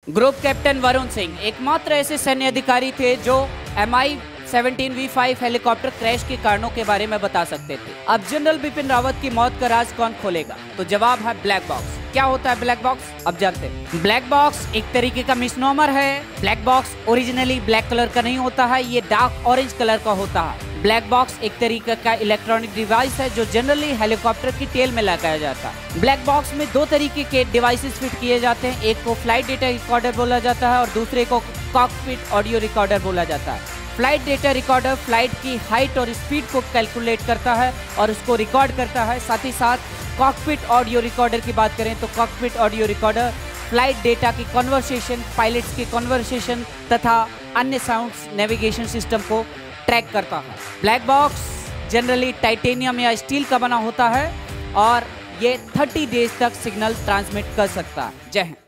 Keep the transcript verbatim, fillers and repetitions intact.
Group captain Varun Singh एकमात्र ऐसे सैन्य अधिकारी थे जो M I seventeen V five helicopter crash के कारणों के बारे में बता सकते थे। अब जनरल बिपिन रावत की मौत का राज कौन खोलेगा? तो जवाब है ब्लैक बॉक्स। क्या होता है ब्लैक बॉक्स? अब जानते हैं। ब्लैक बॉक्स एक तरीके का मिसनोमर है। Black box originally black colour का नहीं होता है, ये डार्क ऑरेंज कलर का होता है। ब्लैक बॉक्स एक तरीके का इलेक्ट्रॉनिक डिवाइस है जो जनरली हेलीकॉप्टर की टेल में लगाया जाता है। ब्लैक बॉक्स में दो तरीके के डिवाइसेस फिट किए जाते हैं, एक को फ्लाइट डेटा रिकॉर्डर बोला जाता है और दूसरे को कॉकपिट ऑडियो रिकॉर्डर बोला जाता है। फ्लाइट डेटा रिकॉर्डर फ्लाइट की हाइट और स्पीड को कैलकुलेट करता है और उसको रिकॉर्ड करता है। साथ ही साथ कॉकपिट ऑडियो रिकॉर्डर की बात करें तो cockpit audio recorder flight data की कन्वर्सेशन, पायलट्स की कन्वर्सेशन तथा अन्य साउंड्स नेविगेशन सिस्टम को ट्रैक करता है। ब्लैक बॉक्स जनरली टाइटेनियम या स्टील का बना होता है और ये तीस डेज तक सिग्नल ट्रांसमिट कर सकता है। जय हिंद।